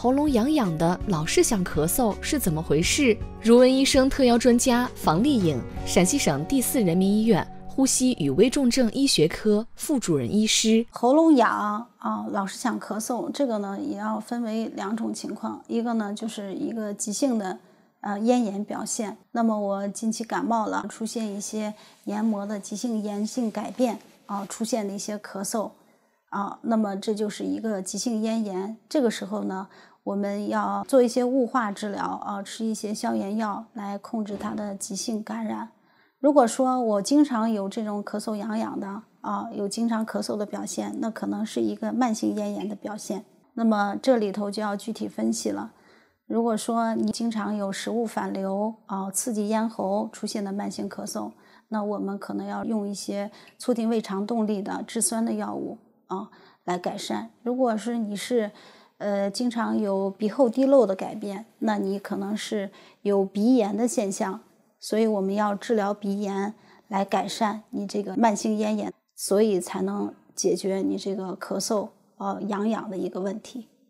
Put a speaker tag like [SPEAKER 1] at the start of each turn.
[SPEAKER 1] 喉咙痒痒的，老是想咳嗽是怎么回事？如闻医生特邀专家房丽颖，陕西省第4人民医院呼吸与危重症医学科副主任医师。
[SPEAKER 2] 喉咙痒老是想咳嗽，这个呢也要分为2种情况，一个呢就是一个急性的咽炎表现，那么我近期感冒了，出现一些黏膜的急性炎性改变出现了一些咳嗽那么这就是一个急性咽炎。这个时候呢，我们要做一些雾化治疗吃一些消炎药来控制它的急性感染。如果说我经常有这种咳嗽痒痒的有经常咳嗽的表现，那可能是一个慢性咽炎的表现。那么这里头就要具体分析了。如果说你经常有食物反流刺激咽喉出现的慢性咳嗽，那我们可能要用一些促进胃肠动力的制酸的药物来改善。如果是你是经常有鼻后滴漏的改变，那你可能是有鼻炎的现象，所以我们要治疗鼻炎来改善你这个慢性咽炎，所以才能解决你这个咳嗽痒痒的一个问题。